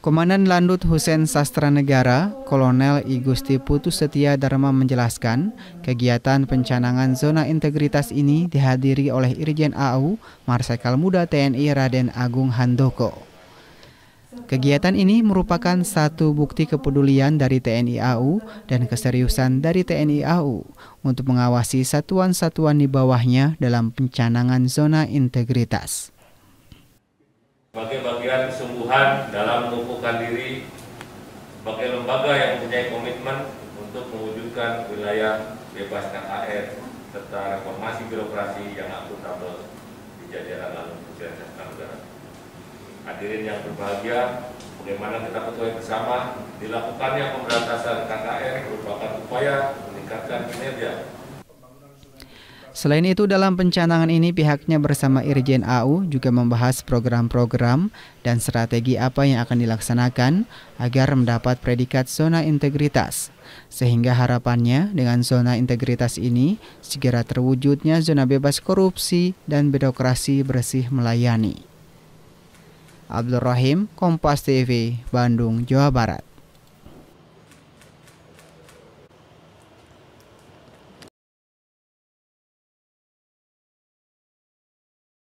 Komandan Landut Husein Sastra Negara, Kolonel I Gusti Putus Setia Dharma menjelaskan, kegiatan pencanangan zona integritas ini dihadiri oleh Irjen AU Marsikal Muda TNI Raden Agung Handoko. Kegiatan ini merupakan satu bukti kepedulian dari TNI AU dan keseriusan dari TNI AU untuk mengawasi satuan-satuan di bawahnya dalam pencanangan zona integritas. Sebagai bagian kesungguhan dalam menumpukan diri sebagai lembaga yang mempunyai komitmen untuk mewujudkan wilayah bebas KKR serta reformasi birokrasi yang akuntabel di jajaran Landut Husein Sastra Negara. Hadirin yang berbahagia, bagaimana kita ketahui bersama, dilakukannya pemberantasan KKR merupakan upaya meningkatkan kinerja. Selain itu, dalam pencanangan ini pihaknya bersama Irjen AU juga membahas program-program dan strategi apa yang akan dilaksanakan agar mendapat predikat zona integritas. Sehingga harapannya dengan zona integritas ini segera terwujudnya zona bebas korupsi dan birokrasi bersih melayani. Abdul Rahim, Kompas TV, Bandung, Jawa Barat.